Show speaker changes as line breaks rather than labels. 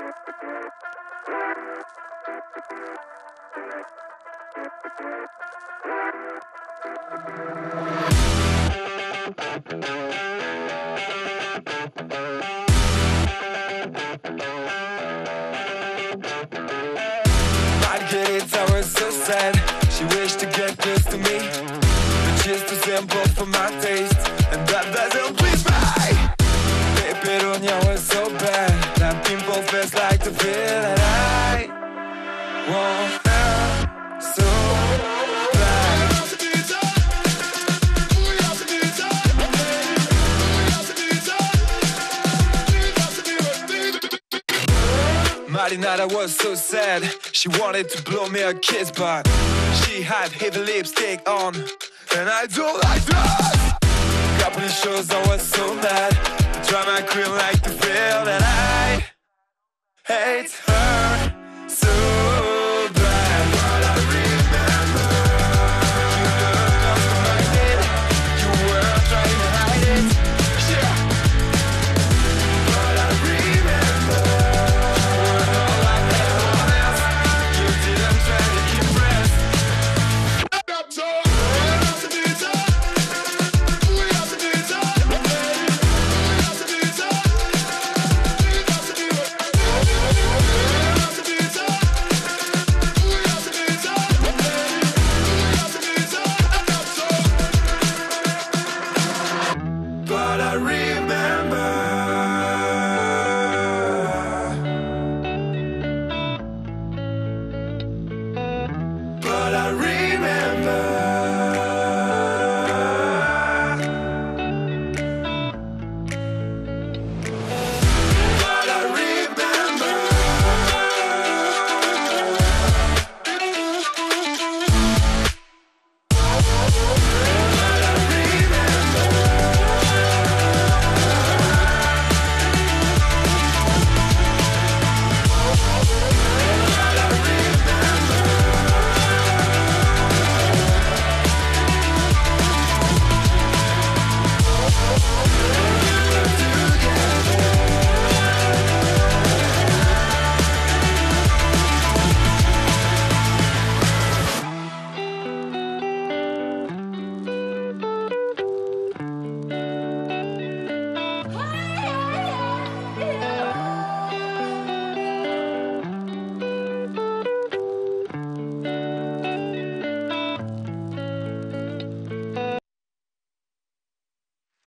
Margherita was so sad. She wished to get close to me, but she's too simple for my taste, and that doesn't please me. Pepperonia was so bad. That pimple-face'd like to feel that I want her so bad. Marinara was so sad. She wanted to blow me a kiss, but she had heavy lipstick on, and I don't like that. Capricciosa was so mad. Drama queen like to feel that